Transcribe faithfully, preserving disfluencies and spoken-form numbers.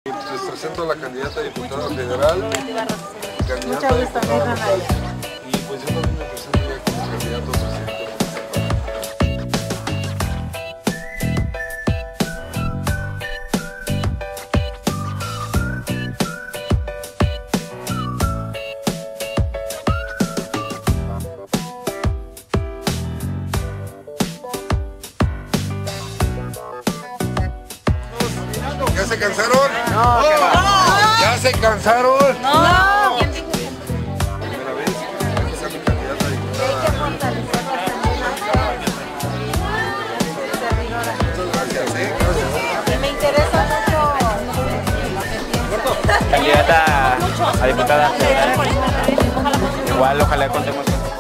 Les presento a la candidata a diputada federal. Mucho gusto, mi hija Nadia. Y pues yo también me presento ya como candidato a presidente. ¿Ya se cansaron? No, no. ¿Ya se cansaron? no. No. Primera vez, aquí está mi candidata a diputada. Hay que fortalecer la sanidad. Muchas gracias, ¿eh? Gracias. Y me interesa mucho. Candidata a diputada federal. Igual, ojalá contemos con